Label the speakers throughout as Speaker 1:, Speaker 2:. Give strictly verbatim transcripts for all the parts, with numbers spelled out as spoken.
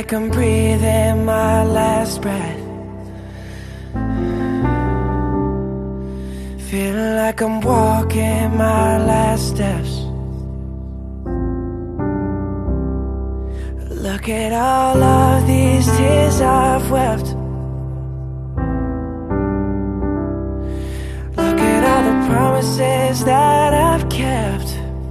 Speaker 1: like I'm breathing my last breath. Feeling like I'm walking my last steps. Look at all of these tears I've wept. Look at all the promises that I've kept.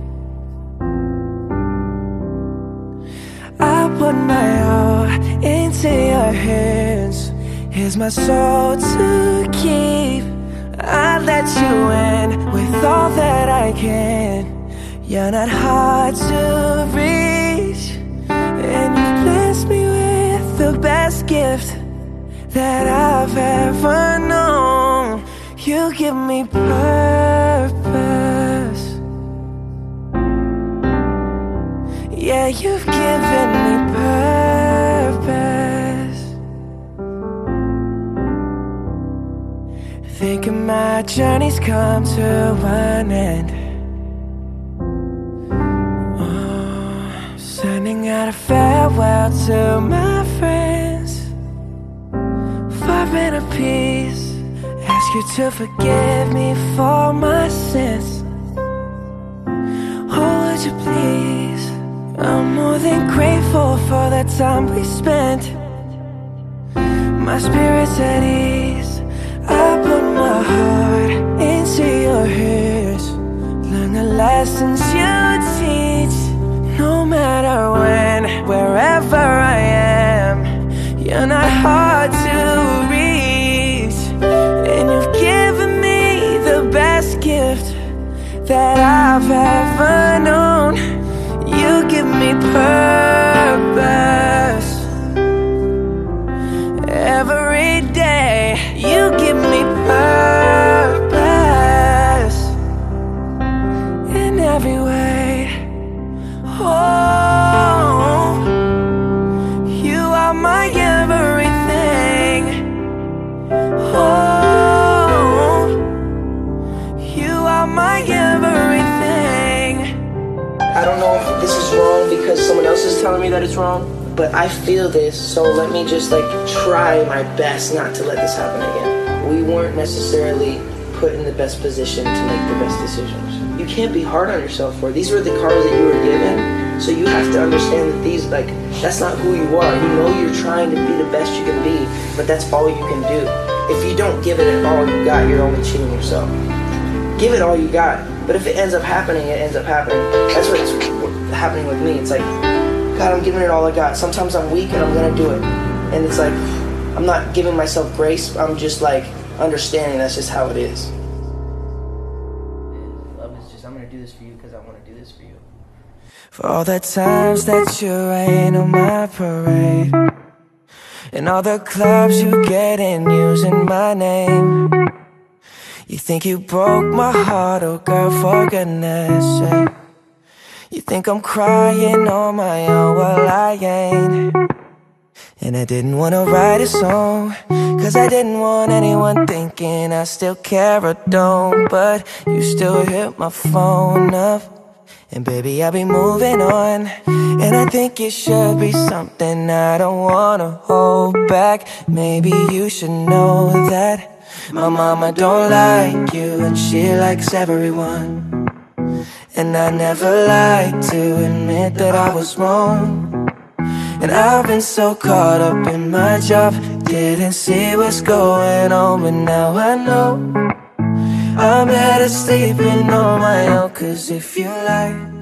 Speaker 1: I put my all into your hands. Here's my soul to keep. I let you in with all that I can. You're not hard to reach, and you've blessed me with the best gift that I've ever known. You give me purpose. Yeah, you've given me purpose. Thinking my journey's come to an end. Oh, sending out a farewell to my friends. Far in a peace. Ask you to forgive me for my sins. Oh, would you please? I'm more than grateful for the time we spent. My spirit's at ease. I put my heart into your hands. Learn the lessons you teach. No matter when, wherever I am, you're not hard to reach. And you've given me the best gift that I've ever known. You give me purpose. Every day you give me purpose. In every way. Oh, you are my everything. Oh, you are my everything.
Speaker 2: I don't know if this is wrong because someone else is telling me that it's wrong, but I feel this, so let me just like try my best not to let this happen again. We weren't necessarily put in the best position to make the best decisions. You can't be hard on yourself for it. These were the cards that you were given, so you have to understand that these, like, that's not who you are. You know you're trying to be the best you can be, but that's all you can do. If you don't give it all you got, you're only cheating yourself. Give it all you got, but if it ends up happening, it ends up happening. That's what's happening with me. It's like, God, I'm giving it all I got. Sometimes I'm weak and I'm gonna do it. And it's like, I'm not giving myself grace, I'm just like understanding that's just how it is. Love is just, I'm gonna do this for you because I wanna do this for you.
Speaker 1: For all the times that you rain on my parade, and all the clubs you get in using my name. You think you broke my heart, oh girl, for goodness sake. You think I'm crying on my own, well I ain't. And I didn't wanna write a song, cause I didn't want anyone thinking I still care or don't. But you still hit my phone up, and baby I'll be moving on. And I think it should be something I don't wanna hold back. Maybe you should know that my mama don't like you, and she likes everyone. And I never like to admit that I was wrong. And I've been so caught up in my job, didn't see what's going on. But now I know I'm better sleeping on my own. Cause if you like